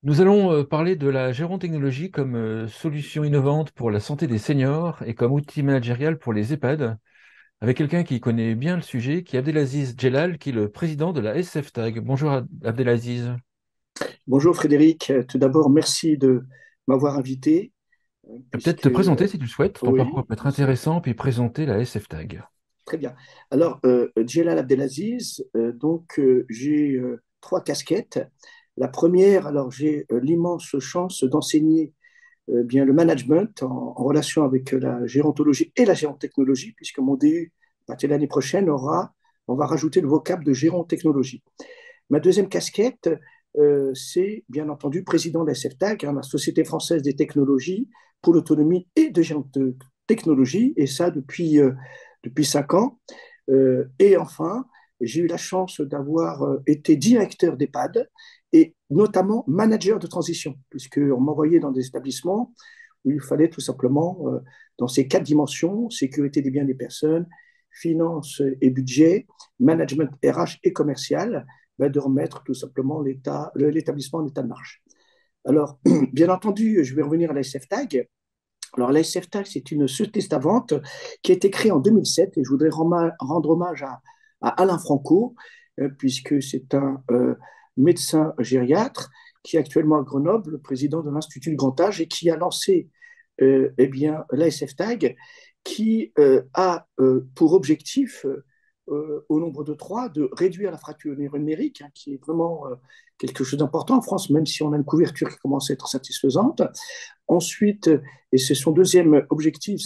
Nous allons parler de la gérontechnologie comme solution innovante pour la santé des seniors et comme outil managérial pour les EHPAD, avec quelqu'un qui connaît bien le sujet, qui est Abdelaziz Djellal, qui est le président de la SFTAG. Bonjour Abdelaziz. Bonjour Frédéric, tout d'abord merci de m'avoir invité, Peut-être puisque te présenter si tu le souhaites, ton parcours oui, peut être bien sûr, intéressant, puis présenter la SFTAG. très bien. Alors, Djelal Abdelaziz, j'ai trois casquettes. La première, alors j'ai l'immense chance d'enseigner bien le management en relation avec la gérontologie et la gérontechnologie, puisque mon DU, à partir de l'année prochaine, on va rajouter le vocable de gérontechnologie. Ma deuxième casquette, c'est bien entendu président de la SFTAG, hein, la Société française des technologies pour l'autonomie et de technologie, et ça depuis 5 ans. Et enfin, j'ai eu la chance d'avoir été directeur d'EHPAD et notamment manager de transition, puisqu'on m'envoyait dans des établissements où il fallait tout simplement, dans ces quatre dimensions, sécurité des biens des personnes, finance et budget, management RH et commercial, ben, de remettre tout simplement l'établissement en état de marche. Alors, bien entendu, je vais revenir à la SFTAG. Alors, la SFTAG, c'est une société savante qui a été créée en 2007 et je voudrais rendre hommage à Alain Franco, puisque c'est un médecin gériatre qui est actuellement à Grenoble, le président de l'Institut du Grand Âge et qui a lancé eh bien, la SFTAG qui a pour objectif au nombre de trois, de réduire la fracture numérique, hein, qui est vraiment quelque chose d'important en France, même si on a une couverture qui commence à être satisfaisante. Ensuite, et c'est son deuxième objectif,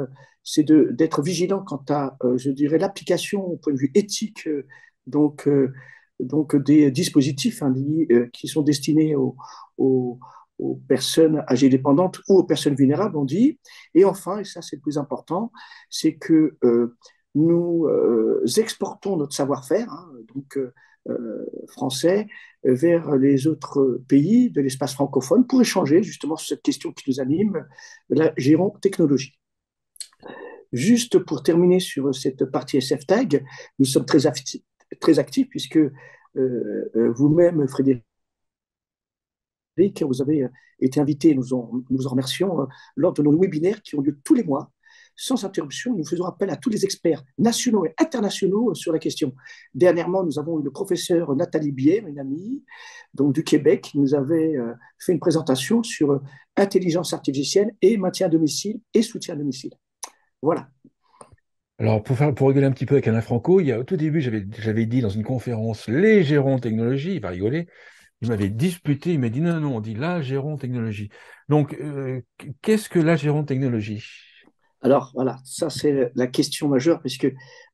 d'être vigilant quant à, je dirais, l'application au point de vue éthique, donc, euh, donc des dispositifs, hein, qui sont destinés aux, aux personnes âgées dépendantes ou aux personnes vulnérables, on dit. Et enfin, et ça c'est le plus important, c'est que nous exportons notre savoir-faire, hein, français, vers les autres pays de l'espace francophone pour échanger justement sur cette question qui nous anime, la gérontechnologie. Juste pour terminer sur cette partie SFTAG, nous sommes très actifs puisque vous-même, Frédéric, vous avez été invité, nous en remercions, lors de nos webinaires qui ont lieu tous les mois. Sans interruption, nous faisons appel à tous les experts nationaux et internationaux sur la question. Dernièrement, nous avons eu le professeur Nathalie Bier, une amie donc du Québec, qui nous avait fait une présentation sur intelligence artificielle et maintien à domicile et soutien à domicile. Voilà. Alors, pour rigoler un petit peu avec Alain Franco, au tout début, j'avais dit dans une conférence les gérontechnologie, il va rigoler, il m'avait disputé, il m'a dit non, non, on dit la gérontechnologie. Donc, qu'est-ce que la gérontechnologie? Alors voilà, ça c'est la question majeure, puisque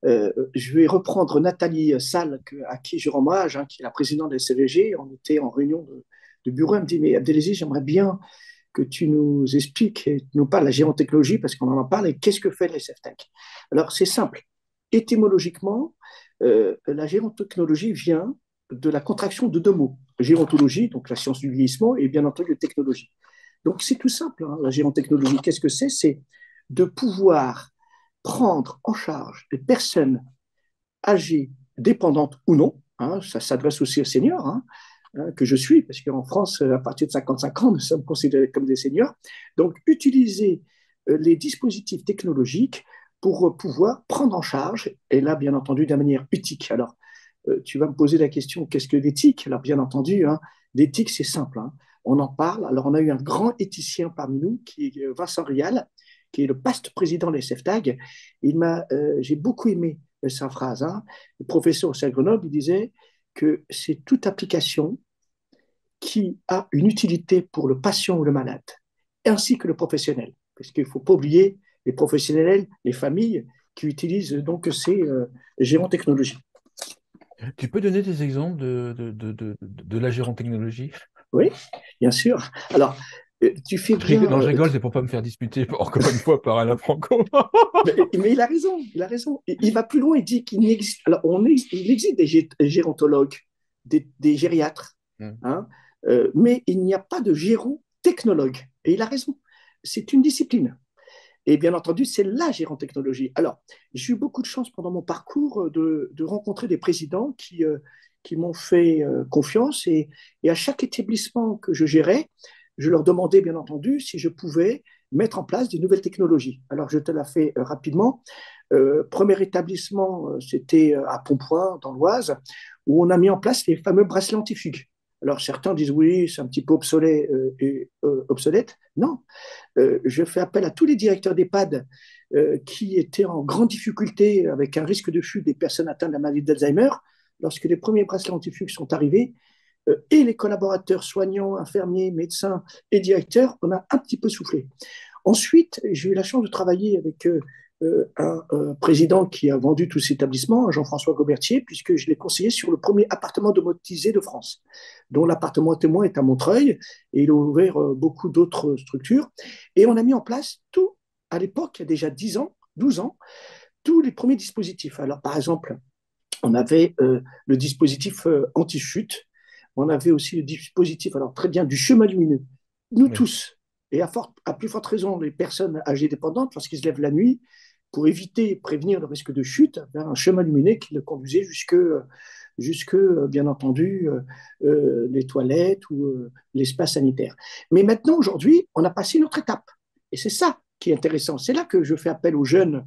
je vais reprendre Nathalie Salle, à qui je rends hommage, hein, qui est la présidente de la CVG. On était en réunion de bureau, elle me dit, mais Abdelaziz, j'aimerais bien que tu nous expliques et nous parles de la gérontechnologie, parce qu'on en parle, et qu'est-ce que fait la SFTech. Alors c'est simple. Étymologiquement, la gérontechnologie vient de la contraction de deux mots. Gérontologie, donc la science du vieillissement, et bien entendu technologie. Donc c'est tout simple, hein, la gérontechnologie. Qu'est-ce que c'est? C'est de pouvoir prendre en charge les personnes âgées, dépendantes ou non, hein, ça s'adresse aussi aux seniors, hein, que je suis, parce qu'en France, à partir de 55 ans, nous sommes considérés comme des seniors. Donc, utiliser les dispositifs technologiques pour pouvoir prendre en charge, et là, bien entendu, d'une manière éthique. Alors, tu vas me poser la question, qu'est-ce que l'éthique? Alors, bien entendu, hein, l'éthique, c'est simple, hein. On en parle. Alors, on a eu un grand éthicien parmi nous, qui est Vincent Rial, qui est le past président de la SFTAG. J'ai beaucoup aimé sa phrase, hein. Le professeur au Grenoble, il disait que c'est toute application qui a une utilité pour le patient ou le malade, ainsi que le professionnel. Parce qu'il ne faut pas oublier les professionnels, les familles qui utilisent donc ces gérontechnologies. Tu peux donner des exemples de la gérontechnologie? Oui, bien sûr. Alors, tu fais bien. Non, je rigole, c'est pour pas me faire disputer encore une fois par Alain Franco. Mais il a raison, il a raison. Il va plus loin, il dit qu'il n'existe. Alors, il existe des gérontologues, des gériatres, Hmm. hein, mais il n'y a pas de gérontechnologue. Et il a raison. C'est une discipline. Et bien entendu, c'est la gérontechnologie. Alors, j'ai eu beaucoup de chance pendant mon parcours de rencontrer des présidents qui m'ont fait confiance et à chaque établissement que je gérais, je leur demandais bien entendu si je pouvais mettre en place des nouvelles technologies. Alors je te la fais rapidement. Premier établissement, c'était à Pompoint, dans l'Oise, où on a mis en place les fameux bracelets antifugues. Alors certains disent oui, c'est un petit peu obsolète. Non, je fais appel à tous les directeurs d'EHPAD qui étaient en grande difficulté avec un risque de chute des personnes atteintes de la maladie d'Alzheimer. Lorsque les premiers bracelets antifugues sont arrivés, et les collaborateurs soignants, infirmiers, médecins et directeurs, on a un petit peu soufflé. Ensuite, j'ai eu la chance de travailler avec un président qui a vendu tout cet établissement, Jean-François Gaubertier, puisque je l'ai conseillé sur le premier appartement domotisé de France, dont l'appartement témoin est à Montreuil, et il a ouvert beaucoup d'autres structures. Et on a mis en place tout, à l'époque, il y a déjà 10 ans, 12 ans, tous les premiers dispositifs. Alors, par exemple, on avait le dispositif anti-chute, on avait aussi le dispositif, alors très bien, du chemin lumineux. Nous Oui. tous, et à plus forte raison les personnes âgées dépendantes, lorsqu'ils se lèvent la nuit, pour éviter et prévenir le risque de chute, vers un chemin lumineux qui le conduisait jusque bien entendu, les toilettes ou l'espace sanitaire. Mais maintenant, aujourd'hui, on a passé une autre étape. Et c'est ça qui est intéressant. C'est là que je fais appel aux jeunes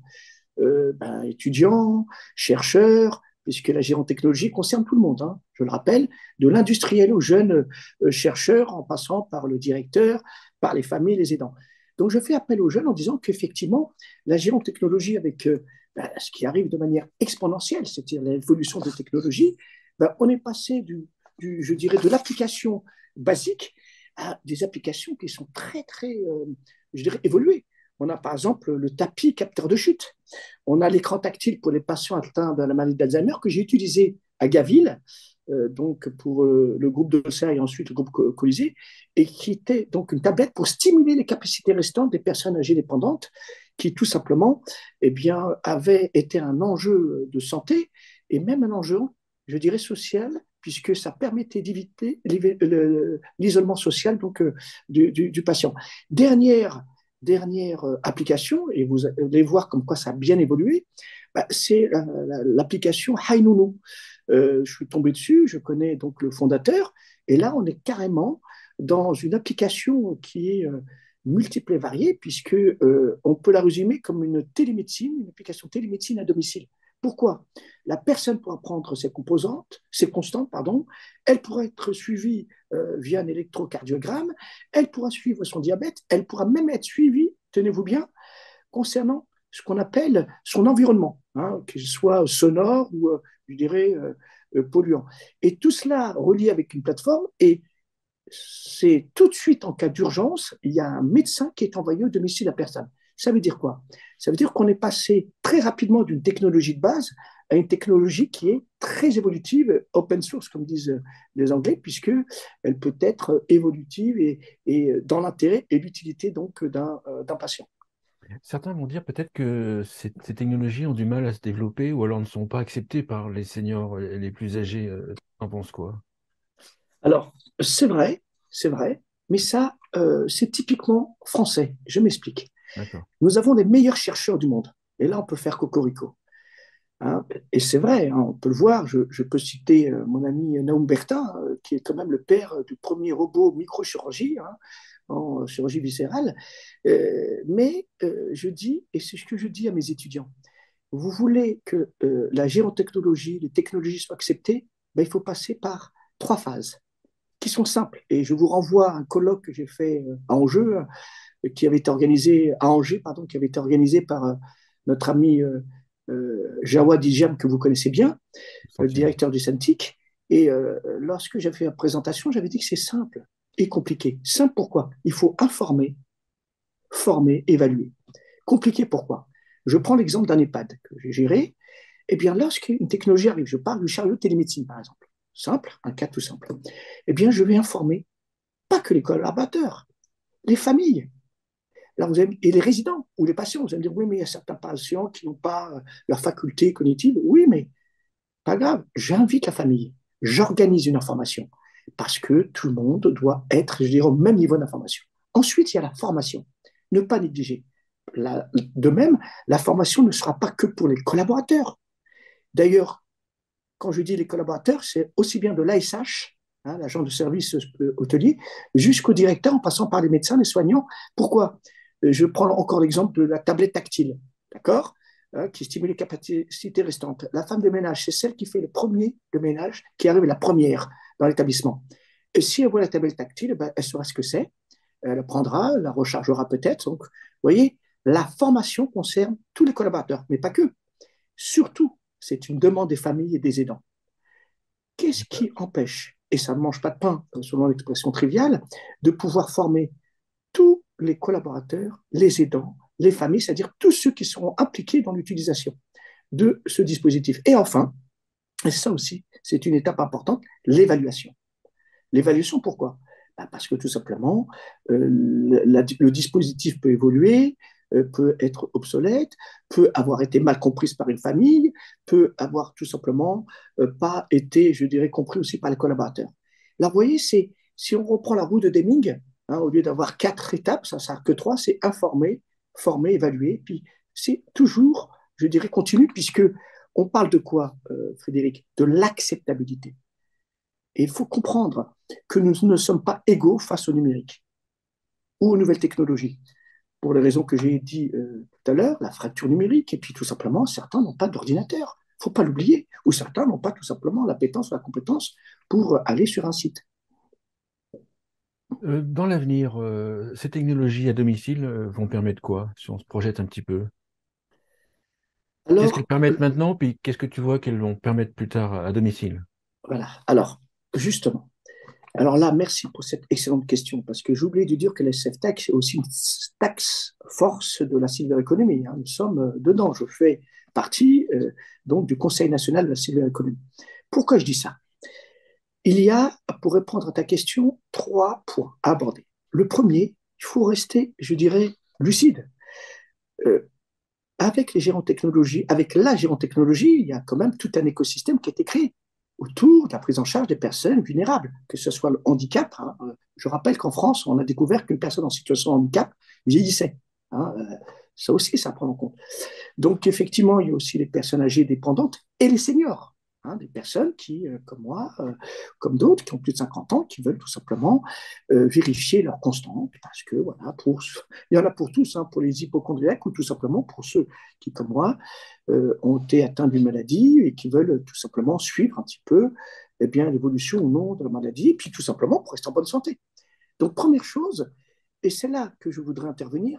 étudiants, chercheurs, puisque la gérontechnologie concerne tout le monde, hein, je le rappelle, de l'industriel aux jeunes chercheurs, en passant par le directeur, par les familles, les aidants. Donc je fais appel aux jeunes en disant qu'effectivement, la gérontechnologie, avec ce qui arrive de manière exponentielle, c'est-à-dire l'évolution des technologies, on est passé je dirais, de l'application basique à des applications qui sont très, très, je dirais, évoluées. On a par exemple le tapis capteur de chute. On a l'écran tactile pour les patients atteints de la maladie d'Alzheimer que j'ai utilisé à Gaville, donc pour le groupe d'Olsa et ensuite le groupe Colisée, et qui était donc une tablette pour stimuler les capacités restantes des personnes âgées dépendantes qui tout simplement eh bien, avait été un enjeu de santé et même un enjeu, je dirais, social, puisque ça permettait d'éviter l'isolement social donc, du patient. Dernière application, et vous allez voir comme quoi ça a bien évolué, c'est l'application Hainunu. Je suis tombé dessus, je connais donc le fondateur, et là on est carrément dans une application qui est multiple et variée, puisque on peut la résumer comme une télémédecine, une application télémédecine à domicile. Pourquoi? La personne pourra prendre ses constantes, pardon, elle pourra être suivie via un électrocardiogramme, elle pourra suivre son diabète, elle pourra même être suivie, tenez-vous bien, concernant ce qu'on appelle son environnement, hein, qu'il soit sonore ou, je dirais, polluant. Et tout cela relié avec une plateforme, et c'est tout de suite en cas d'urgence, il y a un médecin qui est envoyé au domicile de la personne. Ça veut dire quoi? Ça veut dire qu'on est passé très rapidement d'une technologie de base à une technologie qui est très évolutive, open source, comme disent les Anglais, puisqu'elle peut être évolutive et dans l'intérêt et l'utilité donc d'un patient. Certains vont dire peut-être que ces technologies ont du mal à se développer ou alors ne sont pas acceptées par les seniors les plus âgés. T'en penses quoi? Alors, c'est vrai, mais ça, c'est typiquement français. Je m'explique. D'accord. Nous avons les meilleurs chercheurs du monde. Et là, on peut faire cocorico. Hein. Et c'est vrai, hein, on peut le voir. Je peux citer mon ami Naoum Bertin, qui est quand même le père du premier robot microchirurgie, hein, en chirurgie viscérale. Mais je dis, et c'est ce que je dis à mes étudiants, vous voulez que la géotechnologie, les technologies soient acceptées, il faut passer par 3 phases qui sont simples. Et je vous renvoie à un colloque que j'ai fait à Angers, qui avait été organisé à Angers, pardon, qui avait été organisé par notre ami Jawad Ijam, que vous connaissez bien, Sentier. directeur du CENTIC. Et lorsque j'ai fait la présentation, j'avais dit que c'est simple et compliqué. Simple pourquoi? Il faut informer, former, évaluer. Compliqué pourquoi? Je prends l'exemple d'un EHPAD que j'ai géré. Eh bien, lorsqu'une technologie arrive, je parle du chariot de télémédecine, par exemple. Simple, un cas tout simple. Eh bien, je vais informer pas que les collaborateurs, les familles, là, et les résidents ou les patients. Vous allez me dire, oui, mais il y a certains patients qui n'ont pas leur faculté cognitive. Oui, mais pas grave, j'invite la famille, j'organise une information parce que tout le monde doit être, je dirais, au même niveau d'information. Ensuite, il y a la formation. Ne pas négliger. De même, la formation ne sera pas que pour les collaborateurs. D'ailleurs, quand je dis les collaborateurs, c'est aussi bien de l'ASH, hein, l'agent de service hôtelier, jusqu'au directeur en passant par les médecins, les soignants. Pourquoi? Je prends encore l'exemple de la tablette tactile, d'accord, hein, qui stimule les capacités restantes. La femme de ménage, c'est celle qui fait le premier de ménage, qui arrive la première dans l'établissement. Et si elle voit la tablette tactile, ben, elle saura ce que c'est, elle prendra, la rechargera peut-être. Donc, vous voyez, la formation concerne tous les collaborateurs, mais pas que. Surtout, c'est une demande des familles et des aidants. Qu'est-ce qui empêche, et ça ne mange pas de pain, selon l'expression triviale, de pouvoir former tous les collaborateurs, les aidants, les familles, c'est-à-dire tous ceux qui seront impliqués dans l'utilisation de ce dispositif. Et enfin, et ça aussi, c'est une étape importante, l'évaluation. L'évaluation, pourquoi? Ben parce que tout simplement, le dispositif peut évoluer, peut être obsolète, peut avoir été mal comprise par une famille, peut avoir tout simplement pas été, je dirais, compris aussi par les collaborateurs. Là, vous voyez, c'est, si on reprend la roue de Deming, hein, au lieu d'avoir 4 étapes, ça ne sert que 3, c'est informer, former, évaluer, puis c'est toujours, je dirais, continu, puisque on parle de quoi, Frédéric? De l'acceptabilité. Et il faut comprendre que nous ne sommes pas égaux face au numérique ou aux nouvelles technologies. Pour les raisons que j'ai dit tout à l'heure, la fracture numérique, et puis tout simplement, certains n'ont pas d'ordinateur. Il ne faut pas l'oublier. Ou certains n'ont pas tout simplement l'appétence ou la compétence pour aller sur un site. Dans l'avenir, ces technologies à domicile vont permettre quoi, si on se projette un petit peu? Qu'est-ce qu'elles Alors, permettent maintenant, puis qu'est-ce que tu vois qu'elles vont permettre plus tard à domicile? voilà. Alors, justement. Alors là, merci pour cette excellente question, parce que j'ai oublié de dire que la SF-Tax est aussi une taxe force de la silver economy. Hein. Nous sommes dedans. Je fais partie donc du Conseil national de la silver economy. Pourquoi je dis ça? Il y a, pour répondre à ta question, 3 points à aborder. Le premier, il faut rester, je dirais, lucide. Euh, avec les gérontechnologies, avec la gérontechnologie, il y a quand même tout un écosystème qui a été créé autour de la prise en charge des personnes vulnérables, que ce soit le handicap. Hein. Je rappelle qu'en France, on a découvert qu'une personne en situation de handicap vieillissait. Hein. Ça aussi, ça prend en compte. Donc, effectivement, il y a aussi les personnes âgées dépendantes et les seniors. Hein, des personnes qui, comme moi, comme d'autres, qui ont plus de 50 ans, qui veulent tout simplement vérifier leur constante, parce que, voilà, il y en a pour tous, hein, pour les hypochondriaques ou tout simplement pour ceux qui, comme moi, ont été atteints d'une maladie et qui veulent tout simplement suivre un petit peu eh bien, l'évolution ou non de la maladie, et puis tout simplement pour rester en bonne santé. Donc, première chose, et c'est là que je voudrais intervenir,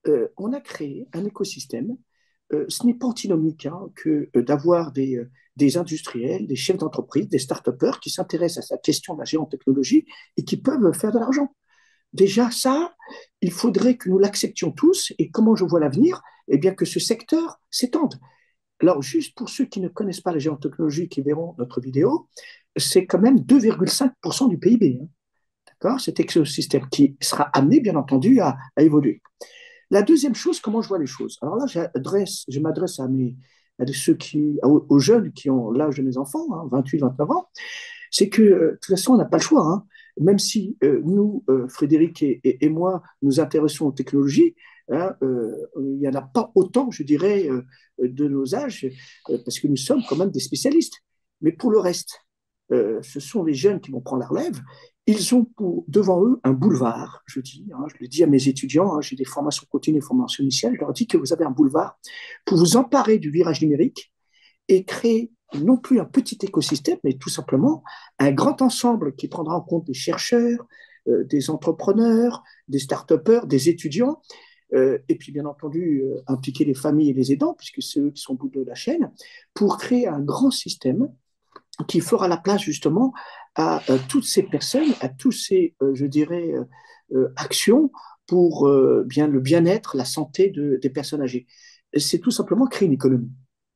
on a créé un écosystème. Ce n'est pas antinomique hein, que d'avoir des industriels, des chefs d'entreprise, des start-upers qui s'intéressent à cette question de la géotechnologie et qui peuvent faire de l'argent. Déjà, ça, il faudrait que nous l'acceptions tous. Et comment je vois l'avenir? Eh bien, que ce secteur s'étende. Alors, juste pour ceux qui ne connaissent pas la géotechnologie, qui verront notre vidéo, c'est quand même 2,5% du PIB. Hein, d'accord? Cet écosystème qui sera amené, bien entendu, à évoluer. La deuxième chose, comment je vois les choses. Alors là, je m'adresse à ceux aux jeunes qui ont l'âge de mes enfants, hein, 28, 29 ans, c'est que de toute façon, on n'a pas le choix. Hein. Même si nous, Frédéric et moi, nous intéressons aux technologies, hein, il n'y en a pas autant, je dirais, de nos âges, parce que nous sommes quand même des spécialistes. Mais pour le reste, ce sont les jeunes qui vont prendre la relève. Ils ont devant eux un boulevard, je dis, hein, je le dis à mes étudiants, hein, j'ai des formations continues, formations initiales, je leur dis que vous avez un boulevard pour vous emparer du virage numérique et créer non plus un petit écosystème, mais tout simplement un grand ensemble qui prendra en compte des chercheurs, des entrepreneurs, des start-upers, des étudiants, et puis bien entendu impliquer les familles et les aidants, puisque c'est eux qui sont au bout de la chaîne, pour créer un grand système qui fera la place justement à toutes ces personnes, à tous ces, je dirais, actions pour bien le bien-être, la santé des personnes âgées. C'est tout simplement créer une économie.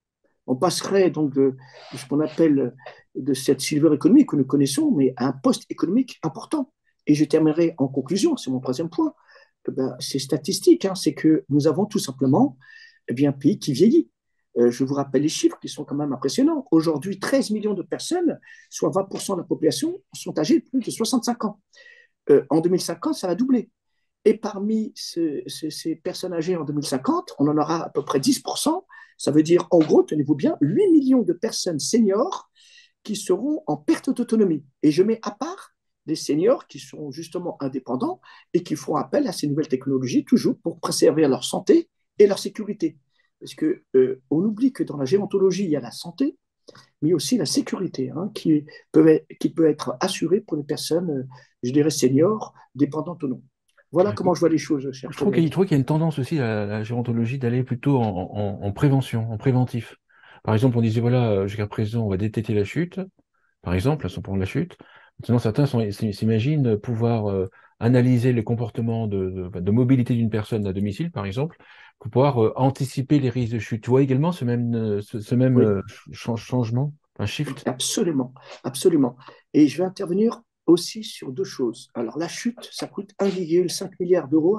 On passerait donc de ce qu'on appelle de cette silver economy que nous connaissons, mais à un poste économique important. Et je terminerai en conclusion, c'est mon troisième point. Ben, c'est statistique, hein, c'est que nous avons tout simplement eh bien, un pays qui vieillit. Je vous rappelle les chiffres qui sont quand même impressionnants. Aujourd'hui, 13 millions de personnes, soit 20% de la population, sont âgées de plus de 65 ans. En 2050, ça va doubler. Et parmi ces personnes âgées en 2050, on en aura à peu près 10%. Ça veut dire, en gros, tenez-vous bien, 8 millions de personnes seniors qui seront en perte d'autonomie. Et je mets à part des seniors qui sont justement indépendants et qui feront appel à ces nouvelles technologies, toujours pour préserver leur santé et leur sécurité. Parce qu'on oublie que dans la gérontologie, il y a la santé, mais aussi la sécurité, hein, qui peut être assurée pour les personnes, je dirais, seniors, dépendantes ou non. Voilà comment je vois les choses, cher Je collègue. trouve qu'il y a une tendance aussi à la gérontologie d'aller plutôt en prévention, en préventif. Par exemple, on disait, voilà, jusqu'à présent, on va détecter la chute, par exemple, à son point de la chute. Maintenant, certains s'imaginent pouvoir analyser les comportements de mobilité d'une personne à domicile, par exemple, pour pouvoir anticiper les risques de chute. Tu vois également ce même Oui, changement, un oui, shift? absolument, absolument. Et je vais intervenir aussi sur deux choses. Alors, la chute, ça coûte 1,5 milliard d'euros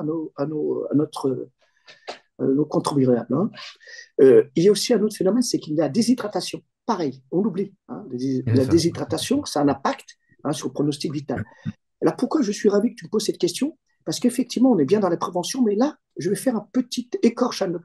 à nos contribuables, hein. Il y a aussi un autre phénomène, c'est qu'il y a la déshydratation. Pareil, on l'oublie, hein. C'est La ça. déshydratation, ça a un impact, hein, sur le pronostic vital. Alors pourquoi je suis ravi que tu me poses cette question? Parce qu'effectivement, on est bien dans la prévention, mais là, je vais faire un petit écorche à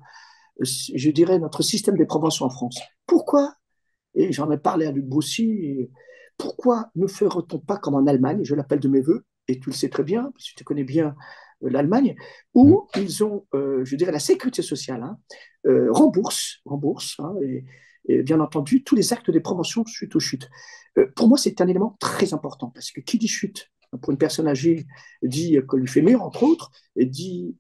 je dirais, notre système de prévention en France. Pourquoi, et j'en ai parlé à Luc Broussy, pourquoi ne ferait-on pas comme en Allemagne, je l'appelle de mes voeux, et tu le sais très bien, parce que tu connais bien l'Allemagne, Mm. où ils ont, je dirais, la sécurité sociale, hein, rembourse, hein, et bien entendu, tous les actes de prévention suite aux chutes. Pour moi, c'est un élément très important, parce que qui dit chute pour une personne âgée dit qu'on lui fait mûr, entre autres, et dit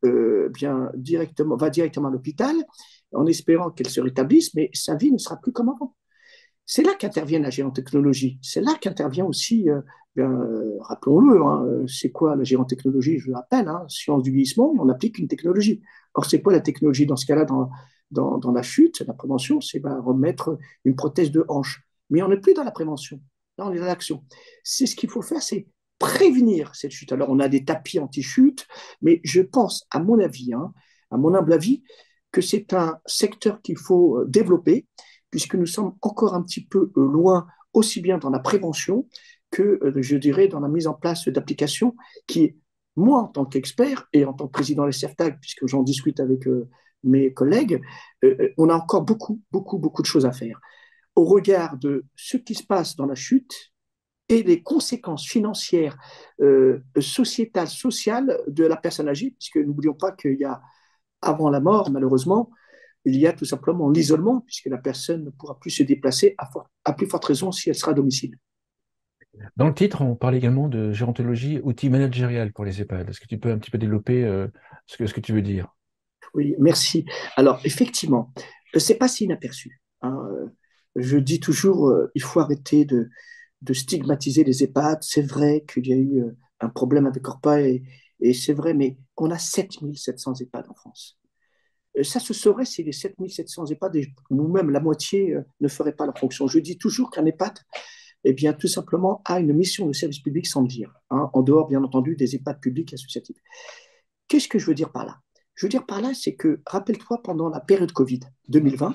va directement à l'hôpital en espérant qu'elle se rétablisse, mais sa vie ne sera plus comme avant. C'est là qu'intervient la géantechnologie. C'est là qu'intervient aussi, rappelons-le, hein, c'est quoi la géantechnologie? Je le rappelle, hein, science du vieillissement, on applique une technologie. Or, c'est quoi la technologie dans ce cas-là, dans la chute, la prévention? C'est remettre une prothèse de hanche. Mais on n'est plus dans la prévention, là on est dans l'action. C'est ce qu'il faut faire, c'est prévenir cette chute. Alors, on a des tapis anti-chute, mais je pense, à mon avis, hein, à mon humble avis, que c'est un secteur qu'il faut développer, puisque nous sommes encore un petit peu loin, aussi bien dans la prévention que, je dirais, dans la mise en place d'applications qui, moi, en tant qu'expert et en tant que président de la CERTAG, puisque j'en discute avec mes collègues, on a encore beaucoup, beaucoup, beaucoup de choses à faire. Au regard de ce qui se passe dans la chute et les conséquences financières, sociétales, sociales de la personne âgée, puisque n'oublions pas qu'il y a, avant la mort, malheureusement, il y a tout simplement l'isolement, puisque la personne ne pourra plus se déplacer à plus forte raison si elle sera à domicile. Dans le titre, on parle également de gérontologie, outil managérial pour les EHPAD. Est-ce que tu peux un petit peu développer ce que tu veux dire? Oui, merci. Alors, effectivement, c'est pas si inaperçu, hein. Je dis toujours, il faut arrêter de stigmatiser les EHPAD. C'est vrai qu'il y a eu un problème avec Orpa, et c'est vrai, mais on a 7 700 EHPAD en France. Ça se saurait si les 7 700 EHPAD, ou même la moitié, ne feraient pas leur fonction. Je dis toujours qu'un EHPAD, eh bien, tout simplement, a une mission de service public sans le dire, hein, en dehors, bien entendu, des EHPAD publics associatifs. Qu'est-ce que je veux dire par là? Je veux dire par là, c'est que, rappelle-toi, pendant la période Covid 2020,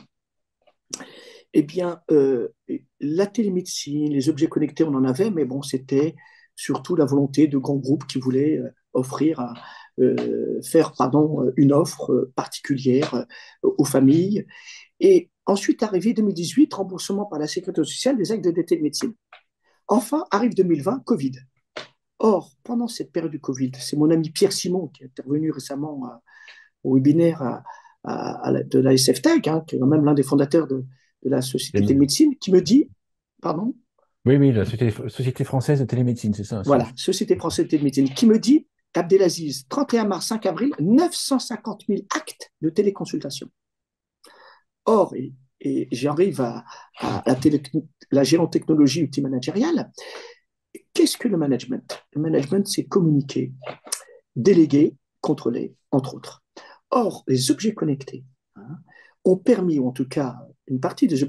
eh bien, la télémédecine, les objets connectés, on en avait, mais bon, c'était surtout la volonté de grands groupes qui voulaient faire une offre particulière aux familles. Et ensuite, arrivé 2018, remboursement par la Sécurité sociale des actes de télémédecine. Enfin, arrive 2020, Covid. Or, pendant cette période du Covid, c'est mon ami Pierre Simon qui est intervenu récemment au webinaire de la SFTech, hein, qui est quand même l'un des fondateurs de la Société de médecine, qui me dit, pardon, Oui, oui, la Société française de télémédecine, c'est ça. voilà, Société française de médecine, qui me dit qu'Abdelaziz, 31 mars, 5 avril, 950 000 actes de téléconsultation. Or, et j'arrive à la géantechnologie multimanagériale. Qu'est-ce que le management? Le management, c'est communiquer, déléguer, contrôler, entre autres. Or, les objets connectés, hein, ont permis, ou en tout cas une partie des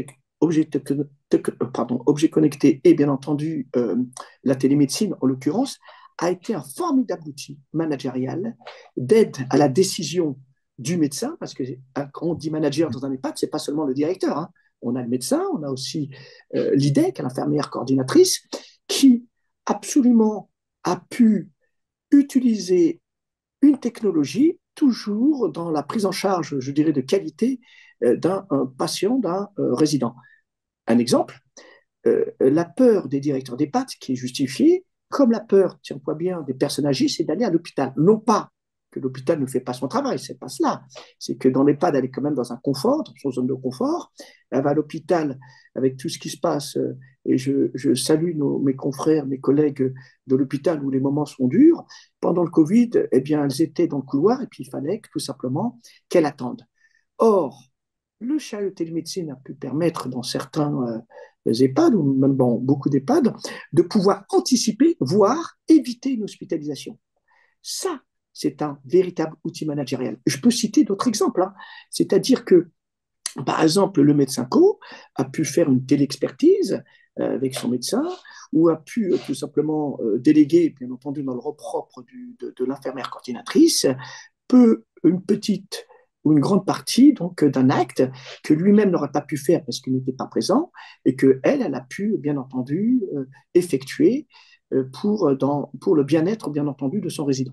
objets connectés et bien entendu la télémédecine en l'occurrence, a été un formidable outil managérial d'aide à la décision du médecin, parce que quand on dit manager dans un EHPAD, ce n'est pas seulement le directeur, hein. On a le médecin, on a aussi l'IDEC, l'infirmière coordinatrice, qui absolument a pu utiliser une technologie toujours dans la prise en charge, je dirais, de qualité d'un patient, d'un résident. Un exemple, la peur des directeurs d'EHPAD, qui est justifiée, comme la peur, tiens-toi bien, des personnes âgées, c'est d'aller à l'hôpital. Non pas que l'hôpital ne fait pas son travail, c'est pas cela. C'est que dans l'EHPAD, elle est quand même dans un confort, dans son zone de confort. Elle va à l'hôpital avec tout ce qui se passe, et je salue mes confrères, mes collègues de l'hôpital où les moments sont durs. Pendant le Covid, eh bien, elles étaient dans le couloir et puis il fallait que, tout simplement qu'elles attendent. Or, le chariot télémédecine a pu permettre dans certains EHPAD, ou même dans beaucoup d'EHPAD, de pouvoir anticiper, voire éviter une hospitalisation. Ça, c'est un véritable outil managérial. Je peux citer d'autres exemples, hein. C'est-à-dire que, par exemple, le médecin co a pu faire une téléexpertise avec son médecin, ou a pu tout simplement déléguer, bien entendu, dans le rôle propre de l'infirmière coordinatrice, peut une petite ou une grande partie donc d'un acte que lui-même n'aurait pas pu faire parce qu'il n'était pas présent et que elle a pu bien entendu effectuer pour le bien-être bien entendu de son résident.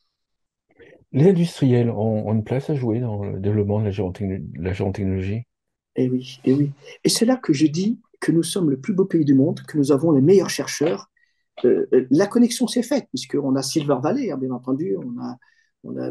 Les industriels ont une place à jouer dans le développement de la gérontechnologie. Et oui, et oui. Et c'est là que je dis que nous sommes le plus beau pays du monde, que nous avons les meilleurs chercheurs. La connexion s'est faite, puisqu'on a Silver Valley, hein, bien entendu, on a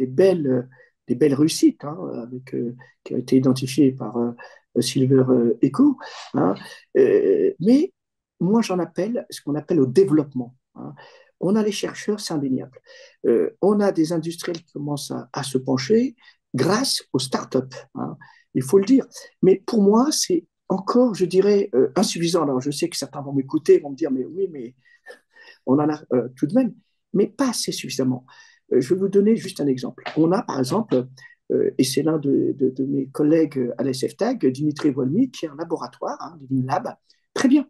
des belles réussites hein, qui ont été identifiées par Silver Echo. Hein. Mais moi, j'en appelle ce qu'on appelle au développement. Hein. On a les chercheurs, c'est indéniable. On a des industriels qui commencent à se pencher grâce aux startups. Hein. Il faut le dire. Mais pour moi, c'est encore, je dirais, insuffisant. Alors, je sais que certains vont m'écouter, vont me dire, mais oui, mais on en a tout de même, mais pas assez suffisamment. Je vais vous donner juste un exemple. On a, par exemple, et c'est l'un de mes collègues à la SFTAG, Dimitri Volny, qui est un laboratoire, hein, Lab, très bien.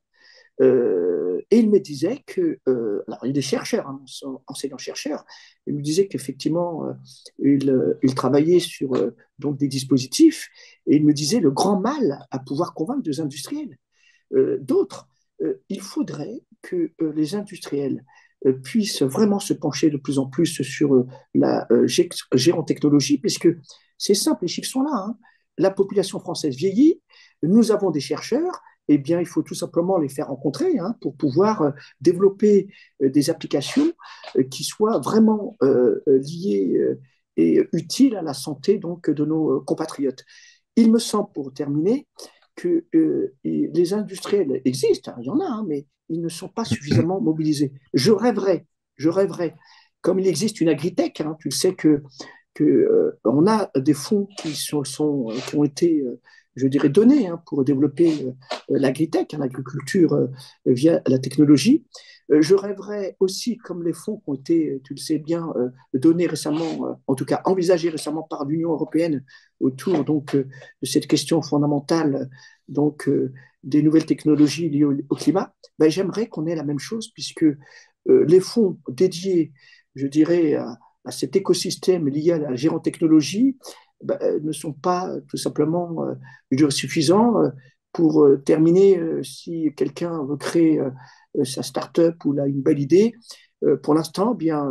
Et il me disait que, alors il est chercheur, hein, enseignant-chercheur, il me disait qu'effectivement, il travaillait sur donc des dispositifs, et il me disait le grand mal à pouvoir convaincre des industriels. D'autres, il faudrait que les industriels puissent vraiment se pencher de plus en plus sur la gérontechnologie, puisque c'est simple, les chiffres sont là. Hein. La population française vieillit, nous avons des chercheurs, eh bien, il faut tout simplement les faire rencontrer hein, pour pouvoir développer des applications qui soient vraiment liées et utiles à la santé donc, de nos compatriotes. Il me semble, pour terminer, que les industriels existent, hein, il y en a, hein, mais ils ne sont pas suffisamment mobilisés. Je rêverais, comme il existe une agritech, hein, tu le sais que on a des fonds qui ont été, je dirais, donnés hein, pour développer l'agritech, hein, l'agriculture via la technologie. Je rêverais aussi, comme les fonds qui ont été, tu le sais bien, donnés récemment, en tout cas envisagés récemment par l'Union européenne autour donc de cette question fondamentale donc des nouvelles technologies liées au climat. Ben, j'aimerais qu'on ait la même chose puisque les fonds dédiés, je dirais, à cet écosystème lié à la gérotechnologie ben, ne sont pas tout simplement je dirais, suffisants pour terminer si quelqu'un veut créer sa start-up ou là, une belle idée. Pour l'instant, bien,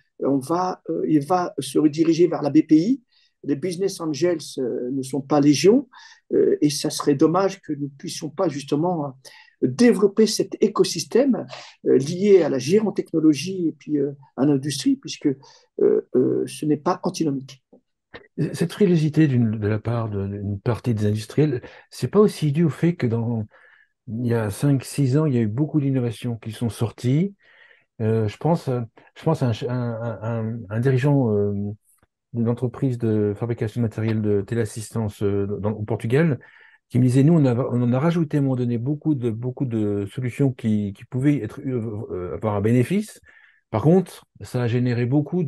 il va se rediriger vers la BPI. Les business angels ne sont pas légion et ça serait dommage que nous ne puissions pas justement développer cet écosystème lié à la gérontechnologie et puis à l'industrie, puisque ce n'est pas antinomique. Cette frilosité de la part d'une partie des industriels, c'est pas aussi dû au fait que il y a 5 6 ans, il y a eu beaucoup d'innovations qui sont sorties. Je pense à un dirigeant d'une entreprise de fabrication de matériel de téléassistance au Portugal qui me disait, nous, on en a rajouté à un moment donné beaucoup de solutions qui pouvaient avoir un bénéfice. Par contre, ça a généré beaucoup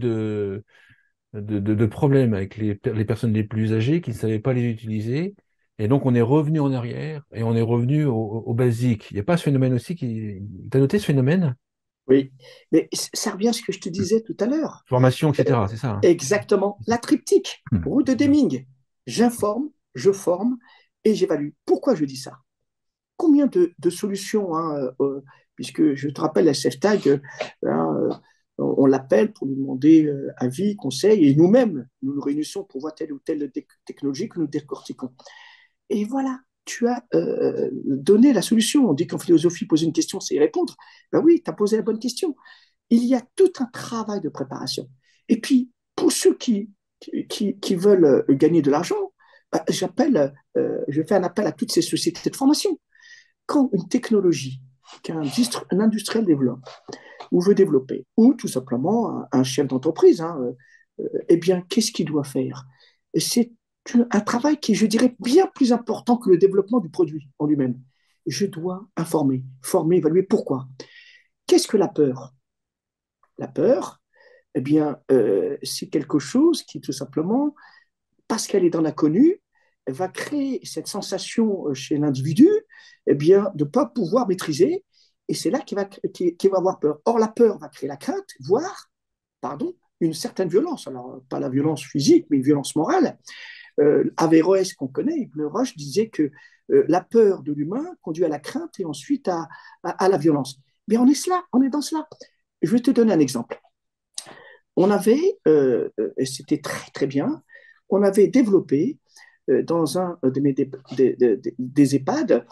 de problèmes avec les personnes les plus âgées qui ne savaient pas les utiliser. Et donc, on est revenu en arrière et on est revenu au basique. Il n'y a pas ce phénomène aussi qui... Tu as noté ce phénomène? Oui, mais ça revient à ce que je te disais tout à l'heure. Formation, Euh, etc. C'est ça, hein. Exactement, la triptyque, route de Deming. J'informe, je forme et j'évalue. Pourquoi je dis ça? Combien de solutions, hein, puisque je te rappelle, la SFTAG, hein, on l'appelle pour lui demander avis, conseil, et nous-mêmes, nous nous réunissons pour voir telle ou telle technologie que nous décortiquons. Et voilà, tu as donné la solution. On dit qu'en philosophie, poser une question, c'est y répondre. Ben oui, tu as posé la bonne question. Il y a tout un travail de préparation. Et puis, pour ceux qui veulent gagner de l'argent, ben, je fais un appel à toutes ces sociétés de formation. Quand une technologie qu'un industriel développe ou veut développer, ou tout simplement un chef d'entreprise, hein, eh bien, qu'est-ce qu'il doit faire? C'est un travail qui est, je dirais, bien plus important que le développement du produit en lui-même. Je dois informer, former, évaluer. Pourquoi? Qu'est-ce que la peur? La peur, eh bien, c'est quelque chose qui, tout simplement, parce qu'elle est dans l'inconnu, va créer cette sensation chez l'individu, eh bien, de ne pas pouvoir maîtriser, et c'est là qu'il va avoir peur. Or, la peur va créer la crainte, voire, pardon, une certaine violence. Alors, pas la violence physique, mais une violence morale. Averroès, qu'on connaît, Ibn Rushd, disait que la peur de l'humain conduit à la crainte et ensuite à la violence. Mais on est dans cela. Je vais te donner un exemple. On avait, et c'était très très bien, on avait développé dans un des EHPAD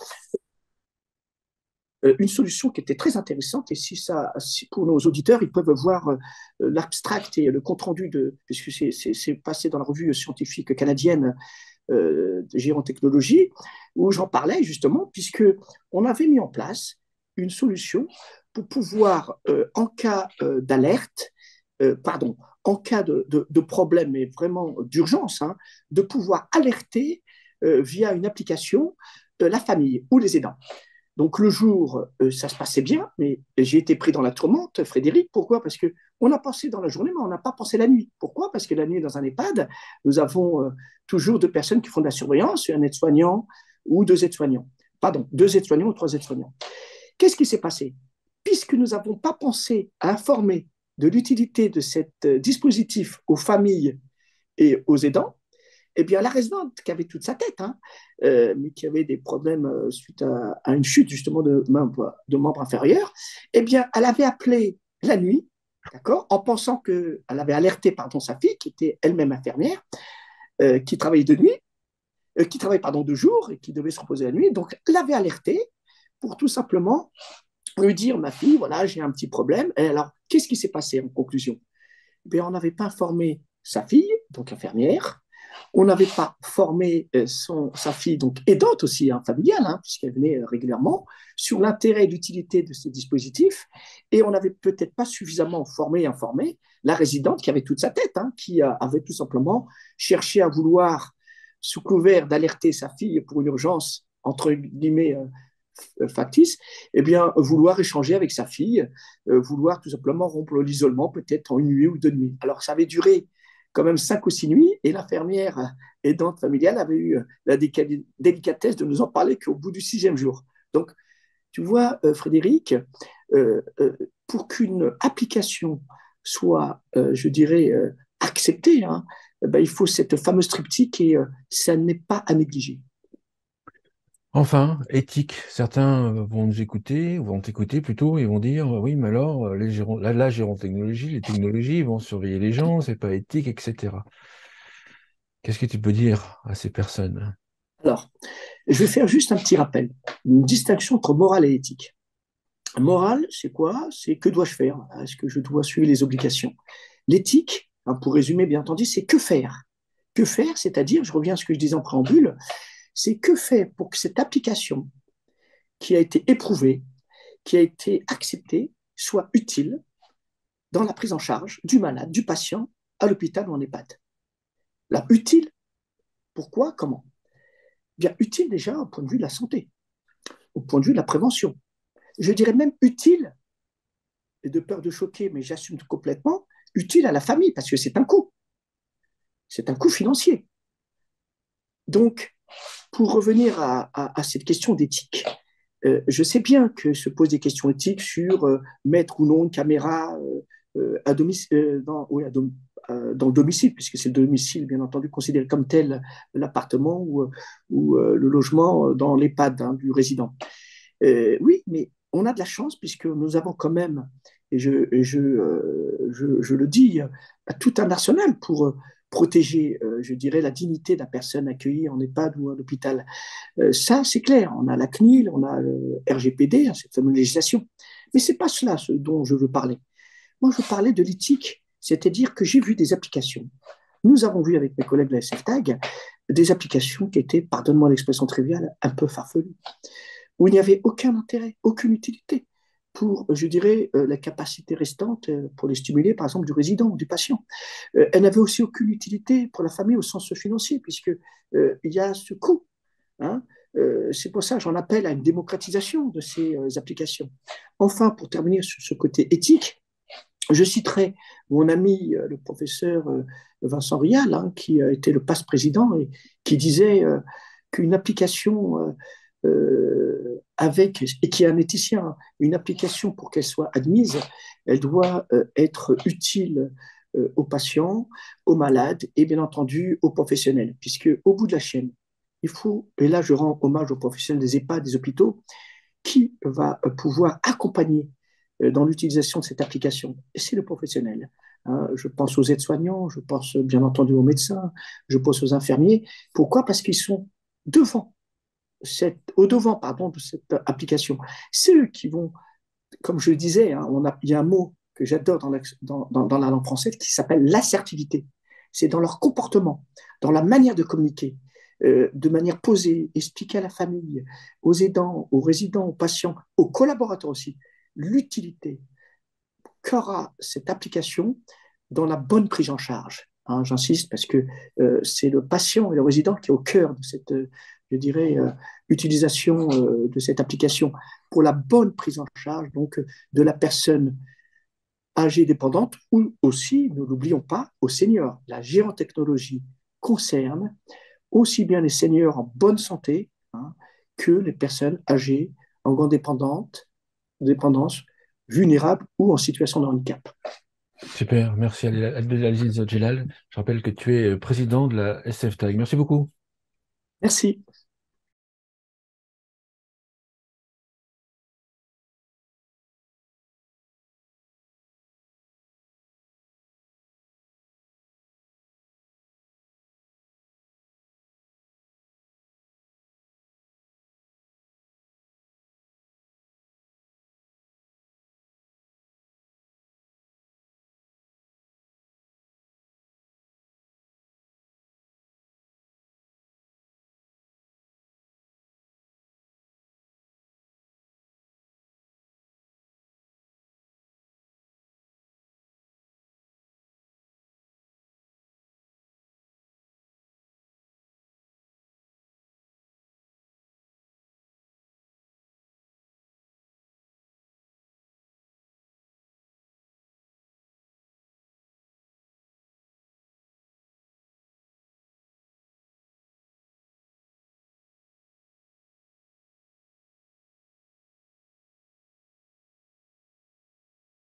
une solution qui était très intéressante. Et si pour nos auditeurs, ils peuvent voir l'abstract et le compte rendu puisque c'est passé dans la revue scientifique canadienne Gérontechnologie, où j'en parlais justement, puisque on avait mis en place une solution pour pouvoir, en cas d'alerte, pardon, en cas de problème, mais vraiment d'urgence, hein, de pouvoir alerter via une application la famille ou les aidants. Donc le jour, ça se passait bien, mais j'ai été pris dans la tourmente, Frédéric. Pourquoi? Parce qu'on a pensé dans la journée, mais on n'a pas pensé la nuit. Pourquoi? Parce que la nuit, dans un EHPAD, nous avons toujours deux personnes qui font de la surveillance, un aide-soignant ou deux aides-soignants. Pardon, deux aides-soignants ou trois aides-soignants. Qu'est-ce qui s'est passé? Puisque nous n'avons pas pensé à informer de l'utilité de ce dispositif aux familles et aux aidants, eh bien, la résidente qui avait toute sa tête, hein, mais qui avait des problèmes suite à une chute justement de membres inférieurs, eh bien, elle avait appelé la nuit, d'accord, en pensant qu'elle avait alerté pardon, sa fille, qui était elle-même infirmière, qui travaillait de nuit, qui travaillait pardon, de jour et qui devait se reposer la nuit. Donc, elle avait alerté pour tout simplement lui dire, ma fille, voilà, j'ai un petit problème. Et alors, qu'est-ce qui s'est passé en conclusion? Eh bien, on n'avait pas informé sa fille, donc infirmière. On n'avait pas formé sa fille, donc aidante aussi, hein, familiale, hein, puisqu'elle venait régulièrement, sur l'intérêt et l'utilité de ce dispositif. Et on n'avait peut-être pas suffisamment formé et informé la résidente qui avait toute sa tête, hein, qui avait tout simplement cherché à vouloir, sous couvert d'alerter sa fille pour une urgence, entre guillemets, factice, eh bien, vouloir échanger avec sa fille, vouloir tout simplement rompre l'isolement, peut-être en une nuit ou deux nuits. Alors, ça avait duré quand même 5 ou 6 nuits, et l'infirmière aidante familiale avait eu la délicatesse de nous en parler qu'au bout du 6e jour. Donc, tu vois, Frédéric, pour qu'une application soit, je dirais, acceptée, hein, ben, il faut cette fameuse triptyque et ça n'est pas à négliger. Enfin, éthique. Certains vont nous écouter, ou vont t'écouter plutôt, et vont dire, oui, mais alors, la gérontechnologie, les technologies vont surveiller les gens, c'est pas éthique, etc. Qu'est-ce que tu peux dire à ces personnes? Alors, je vais faire juste un petit rappel, une distinction entre morale et éthique. Morale, c'est quoi? C'est que dois-je faire? Est-ce que je dois suivre les obligations? L'éthique, hein, pour résumer bien entendu, c'est que faire? Que faire, c'est-à-dire, je reviens à ce que je disais en préambule, c'est que faire pour que cette application qui a été éprouvée, qui a été acceptée, soit utile dans la prise en charge du malade, du patient, à l'hôpital ou en EHPAD. Là, utile, pourquoi, comment? Bien, utile déjà au point de vue de la santé, au point de vue de la prévention. Je dirais même utile, et de peur de choquer, mais j'assume complètement, utile à la famille, parce que c'est un coût. C'est un coût financier. Donc, pour revenir à cette question d'éthique, je sais bien que se posent des questions éthiques sur mettre ou non une caméra à domicile, dans le domicile, puisque c'est le domicile, bien entendu, considéré comme tel l'appartement ou le logement dans l'EHPAD hein, du résident. Oui, mais on a de la chance puisque nous avons quand même, et je le dis, tout un arsenal protéger, je dirais, la dignité de la personne accueillie en EHPAD ou à l'hôpital. Ça, c'est clair. On a la CNIL, on a le RGPD, hein, cette fameuse législation. Mais c'est pas cela ce dont je veux parler. Moi, je parlais de l'éthique, c'est-à-dire que j'ai vu des applications. Nous avons vu avec mes collègues de la SFTAG des applications qui étaient, pardonne-moi l'expression triviale, un peu farfelues, où il n'y avait aucun intérêt, aucune utilité pour, je dirais, la capacité restante pour les stimuler, par exemple, du résident ou du patient. Elle n'avait aussi aucune utilité pour la famille au sens financier, puisque il y a ce coût. Hein. C'est pour ça que j'en appelle à une démocratisation de ces applications. Enfin, pour terminer sur ce côté éthique, je citerai mon ami, le professeur Vincent Rial, hein, qui a été le passe-président et qui disait qu'une application avec, et qui est un éthicien, hein, une application pour qu'elle soit admise, elle doit être utile aux patients, aux malades et bien entendu aux professionnels, puisque au bout de la chaîne, il faut, et là je rends hommage aux professionnels des EHPAD, des hôpitaux, qui va pouvoir accompagner dans l'utilisation de cette application? C'est le professionnel. Hein. Je pense aux aides-soignants, je pense bien entendu aux médecins, je pense aux infirmiers. Pourquoi? Parce qu'ils sont devant au devant pardon, de cette application. C'est eux qui vont, comme je le disais, hein, il y a un mot que j'adore dans la langue française qui s'appelle l'assertivité. C'est dans leur comportement, dans la manière de communiquer, de manière posée, expliquer à la famille, aux aidants, aux résidents, aux patients, aux collaborateurs aussi, l'utilité qu'aura cette application dans la bonne prise en charge. Hein, j'insiste parce que c'est le patient et le résident qui est au cœur de cette, je dirais, utilisation de cette application pour la bonne prise en charge donc de la personne âgée dépendante ou aussi, ne l'oublions pas, aux seniors. La géantechnologie concerne aussi bien les seniors en bonne santé hein, que les personnes âgées en grande dépendance, vulnérables ou en situation de handicap. Super, merci Abdelaziz Djellal. Je rappelle que tu es président de la SFTAG. Merci beaucoup. Merci.